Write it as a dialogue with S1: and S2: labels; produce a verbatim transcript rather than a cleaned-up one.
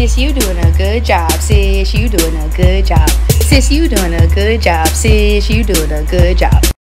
S1: Sis, you doing a good job. Sis, you doing a good job. Sis, you doing a good job. Sis, you doing a good job.